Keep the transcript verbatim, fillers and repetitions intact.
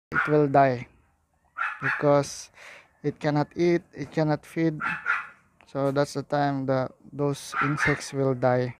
it will die because it cannot eat, it cannot feed. So that's the time that those insects will die.